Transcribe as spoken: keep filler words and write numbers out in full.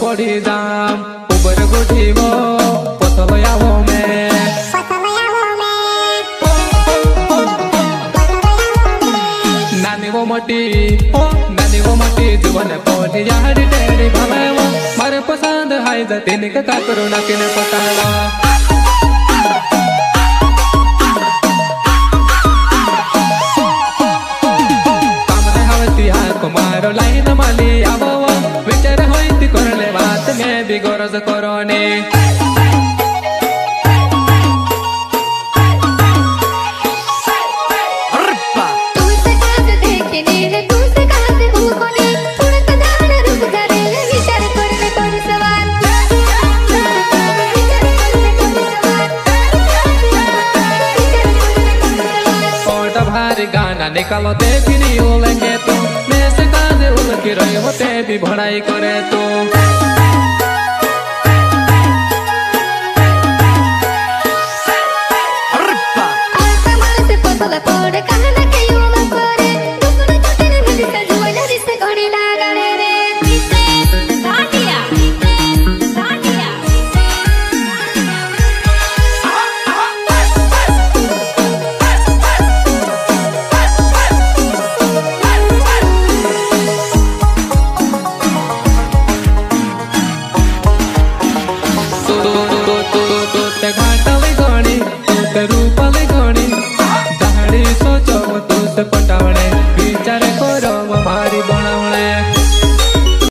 पड़ी दाम उबर गुठीवो पतलो यावो में नानी वो मोटी ओ नानी वो मोटी जुवन पड़ी यारी तेरी भवेवो मारे पसंद हाय जतीन का काकरो नकिन पतावा कुमारो लाइन माली आवो विचार होईती करले बात में भी गरज करोने तुमसे काज देखने रे तुमसे काज भूकोने थोड़ा कदार रुक जा रे विचार करने पर सवाल ओटा भारी गाना निकालो देखनी ओलेंगे तो की रही होते भी भड़ाई करे तो घाटा ले गणी तू रूपा ले गणी दाढ़ी सोचो तू से पटावा